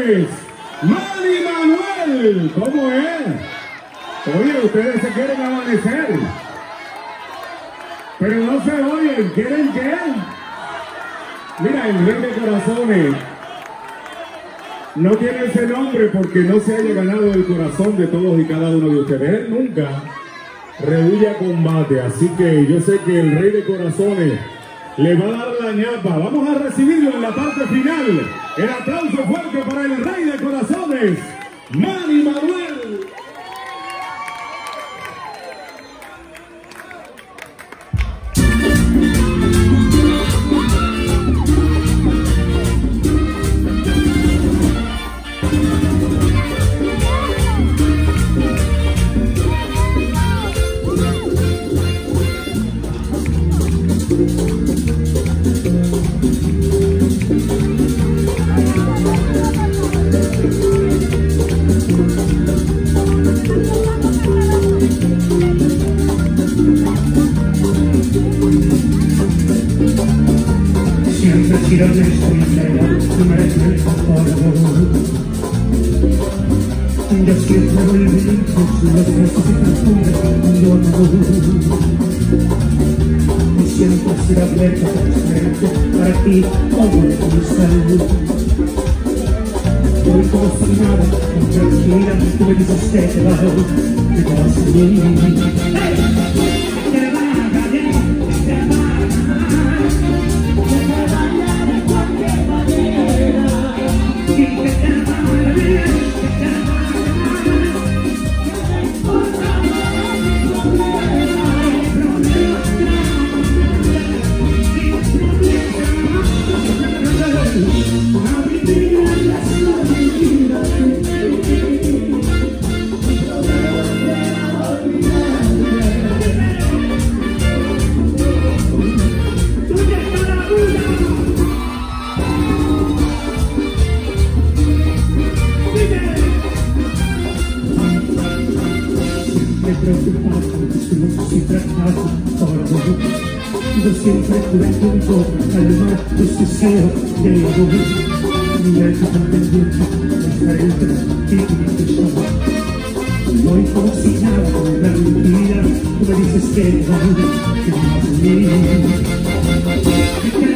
Corazones, Manny Manuel. ¿Cómo es? Oye, ustedes se quieren amanecer, pero no se oyen. ¿Quieren qué? Mira, el Rey de Corazones no tiene ese nombre porque no se haya ganado el corazón de todos y cada uno de ustedes. Él nunca rehuye a combate, así que yo sé que el Rey de Corazones le va a dar la ñapa. Vamos a recibirlo en la parte final. El aplauso fuerte para el Rey de Corazones, Manny Manuel. Siempre tirarme sincera, no merece el favor. Yo siempre volví con los besos y perfumes cuando no. Y siempre será abierta para ti como de mi salud. Hoy como si nada, tranquila, tú me dices que te vas a ir. Yo siempre tuve tiempo calmar tus deseos de amor. Mi mente tan pendiente de estar entre ti y tu sombra. Hoy como si nada, con la mentira, tú me dices que no, que no vas a mí.